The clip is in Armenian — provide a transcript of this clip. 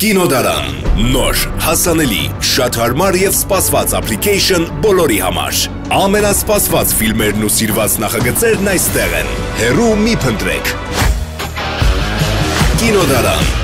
Կինոդարան, նոր, հասանելի, շատ հարմար և սպասված application բոլորի համար։ Ամենասպասված ֆիլմերն ու սիրված նախագծերն այստեղ են։ Հեռու մի փնտրեք։ Կինոդարան։